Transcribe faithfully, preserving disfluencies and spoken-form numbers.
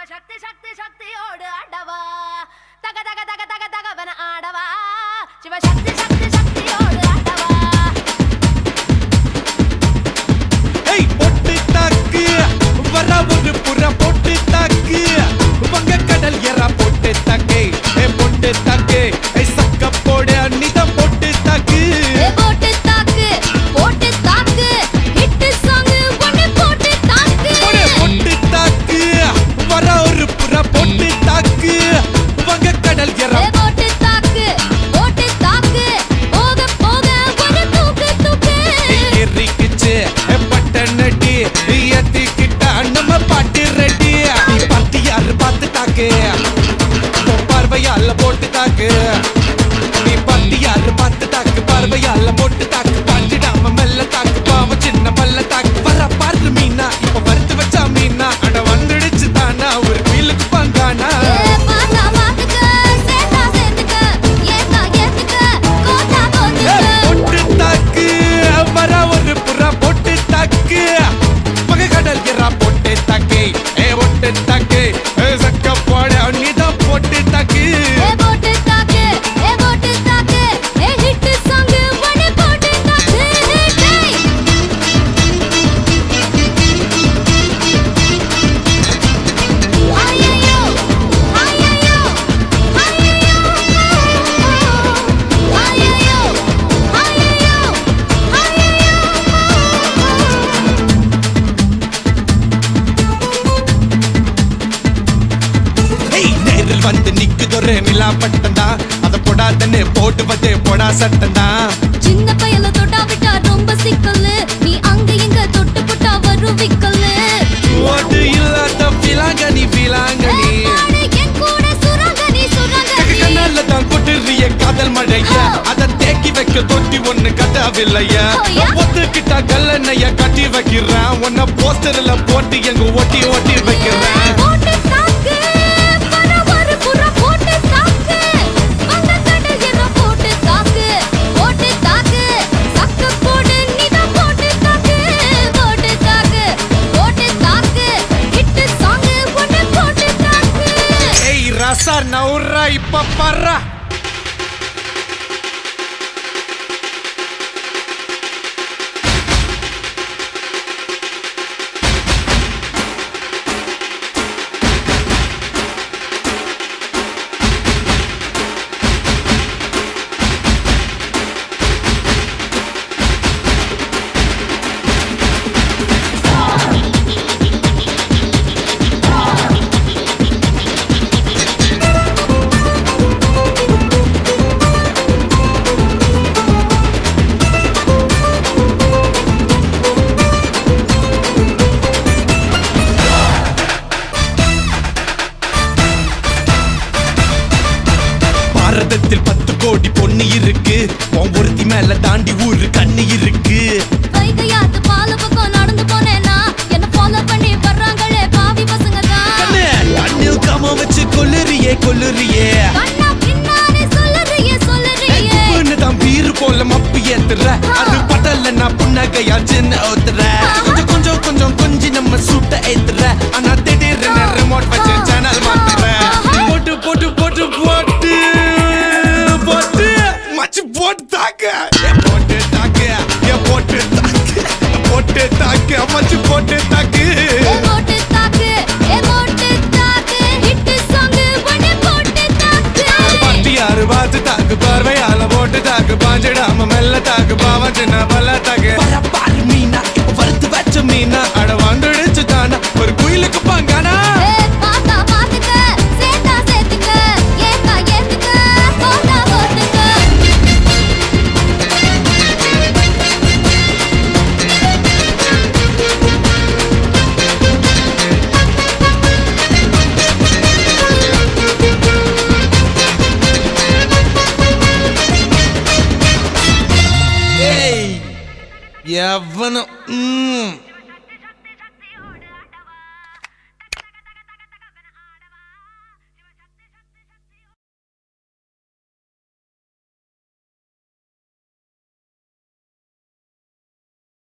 शक्ति शक्ति शक्ति ओड आडवा तग तग तग तग तग बन आडवा शिव शक्ति शक्ति शक्ति ओड आडवा हे पोट्टु ताक्कु वरा ओरु पुरा पोट्टु ताक्कु वंग கடல் எறா पोट्टु ताक्के हे पोट्टु ताक्के हे सक्क पोडे अन्निदा पोट्टु ताक्कु हे पोट्टु ताक्कु पोट्टु ताक्कु हिट सॉन्ग वने पोट्टु ताक्कु ओरे पोट्टु ताक्कु वरा ओरु पुरा पोट्टु ताक्कु वंग கடல் எறா हे पोट्टु ताक्कु पोट्टु ताक्कु போக போக वने தூக்கு தூக்கு ஏறிக்கிச்சு பட்டனடி ஏத்திக்கிட்ட நம்ம பாட்டு ரெடி நீ பாட்டு யாரு பார்த்து தாக்கு பார்வையால போட்டு தாக்கு நீ பாட்டு யாரு பார்த்து தாக்கு பார்வையால போட்டு தாக்கு பாஞ்சிடாம மெல்ல தாக்கு பாவம் சின்ன மல்ல தாக்கு வர பாரு மீனா இப்ப வறுத்து வச்சா மீனா அட வந்துடுச்சு தானா ஒரு வீலுக்கு பங்கானா பாத்தா பாத்துக்க சேத்தா சேத்துக்க ஏத்தா ஏத்துக்க கோத்தா கோத்துக்க போட்டு தாக்கு வர ஒரு புறா போட்டு தாக்கு மக கடல் எறா போட்டு தாக்கு ஏ போட்டு தாக்கு ஏ சக்க போட நீதான் போட்டு தாக்கு हे पोट्टु ताक्कु हे पोट्टु ताक्कु हे हिट सॉन्ग वने पोट्टु ताक्कु டேய் ஐயையோ ஐயையோ ஐயையோ ஐயையோ ஐயையோ ஏய் நேரில் வந்து நிக்குதொரு நிலா பட்டந்தா அத போடாதன்னு போடுவதே போடா சட்டந்தா சின்ன பையல தொட்டா விட்டா ரொம்ப சிக்கலு நீ அங்க இங்க தொட்டு புட்டா வரும் விக்கலு ஓடு இல்லாத பிலாங்கனி பிலாங்கனி நானே என் கூட சுரங்கனி சுரங்கனி கண்ணால தான் கொட்டுறிய காதல் மழைய அத தேக்கி வைக்க தொட்டி ஒண்ணு கட்டாவில்லையா ஓயா? ஒத்துக்கிட்டா கல்லணைய கட்டி வைக்கிறேன் உன்ன போஸ்டர்ல போட்டு எங்க ஒட்டி ஒட்டி வைக்கிறேன் போட்டு தாக்கு வர வர புற போட்டு தாக்கு வந்த கடல் எற போட்டு தாக்கு போட்டு தாக்கு சக்க போடு நீதா போட்டு தாக்கு போட்டு தாக்கு போட்டு தாக்கு ஹிட் சாங் ஒன்னு போட்டு தாக்கு ஏய் ரசா நவுரா இப்ப பர்றா பாரதத்தில் பத்து கோடி பொண்ணு இருக்கு உன் ஒருத்தி மேல தாண்டி ஊரு கண்ணு இருக்கு வைகையாத்து பால பக்கம் நடந்து போனேனா என்ன ஃபாலோ பண்ணி வர்றாங்களே பாவி பசங்க தான் கண்ணு கண்ணில் காம வச்சு கொல்லுறியே கொல்லுறியே கண்ணா பின்னாடி சொல்லுறியே சொல்லுறியே பொண்ணு தான் பீரு போல மப்பு ஏத்துற அது பட்டல நான் புன்னகையா சின்ன ஓத்துற கொஞ்சம் கொஞ்சம் கொஞ்சம் கொஞ்சி நம்ம சூட்ட ஏத்துற ஆனா திடீர்னு ரிமோட் வச்சு சேனல் மாத்துற போட்டு போட்டு போட்டு போட்டு போட்டு மச்சு போட்டு தாக்க ஏ போட்டு தாக்க ஏ போட்டு தாக்க போட்டு தாக்க மச்சு போட்டு தாக்கு ஏ போட்டு தாக்கு ஏ போட்டு தாக்கு ஹிட் சாங் வனே போட்டு தாக்கு பாட்டி யாரு பார்த்து தாக்கு பார்வையால போட்டு தாக்கு பாஞ்சிடாம மெல்ல தாக்கு பாவம் சின்ன பல்ல தாக்கு